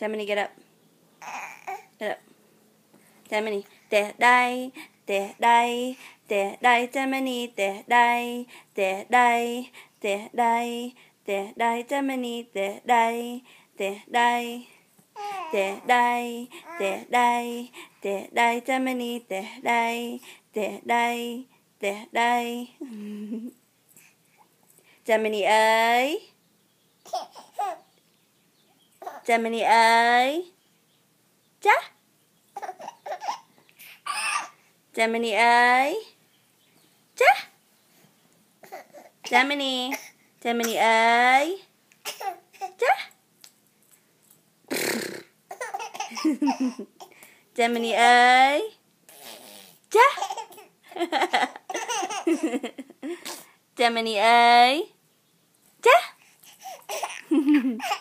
Jmoney, get up. Get up. Jmoney. Để đây, để đây, để đây, Jmoney, để đây, để đây, để đây, để đây, Jmoney, để đây, để đây, để đây, để đây, để đây, Jmoney, để đây, để đây, để đây. Jmoney ơi, Jmoney ơi, cha. Jmoney ơi, cha. Jmoney, Jmoney ơi, cha. Jmoney ơi, cha. Jmoney ơi, cha.